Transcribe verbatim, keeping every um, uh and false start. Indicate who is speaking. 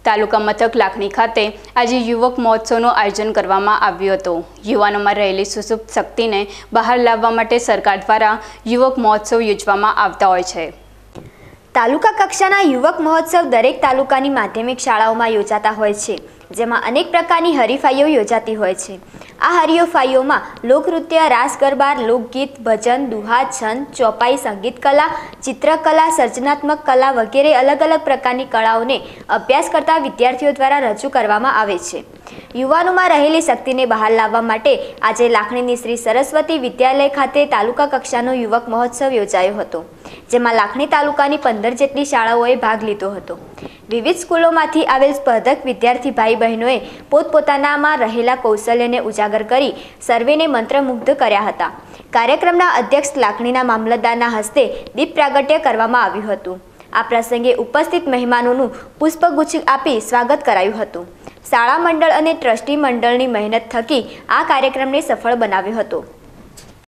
Speaker 1: તાલુકા મથક લાખણી ખાતે આજે યુવક મહોત્સવનું આયોજન કરવામાં આવ્યું હતું। યુવાનોમાં રહેલી સુસુપ્ત શક્તિને બહાર લાવવા માટે સરકાર દ્વારા યુવક મહોત્સવ યોજવામાં આવતા હોય છે।
Speaker 2: તાલુકા કક્ષાના યુવક મહોત્સવ દરેક તાલુકાની માધ્યમિક શાળાઓમાં યોજાતા હોય છે, જેમાં અનેક પ્રકારની હરીફાઈઓ યોજાતી હોય છે। આ હરીફાઈઓમાં લોકનૃત્ય, રાસ ગરબા, લોકગીત, ભજન, દુહા, છંદ, ચોપાઈ, સંગીત કલા, ચિત્રકલા, સર્જનાત્મક કલા વગેરે અલગ અલગ પ્રકારની કળાઓને અભ્યાસ કરતા વિદ્યાર્થીઓ દ્વારા રજૂ કરવામાં આવે છે। યુવાનોમાં રહેલી શક્તિને બહાર લાવવા માટે આજે લાખણીની શ્રી સરસ્વતી વિદ્યાલય ખાતે તાલુકા કક્ષાનો યુવક મહોત્સવ યોજાયો હતો, જેમાં લાખણી તાલુકાની પંદર જેટલી શાળાઓએ ભાગ લીધો હતો। વિવિધ સ્કૂલોમાંથી આવેલ સ્પર્ધક વિદ્યાર્થી ભાઈ બહેનોએ પોતપોતાનામાં રહેલા કૌશલ્યને ઉજાગર કરી સર્વેને મંત્રમુગ્ધ કર્યા હતા। કાર્યક્રમના અધ્યક્ષ લાખણીના મામલતદારના હસ્તે દીપ પ્રાગટ્ય કરવામાં આવ્યું હતું। આ પ્રસંગે ઉપસ્થિત મહેમાનોનું પુષ્પગુચ્છ આપી સ્વાગત કરાયું હતું। શાળા મંડળ અને ટ્રસ્ટી મંડળની મહેનત થકી આ કાર્યક્રમને સફળ બનાવ્યો હતો।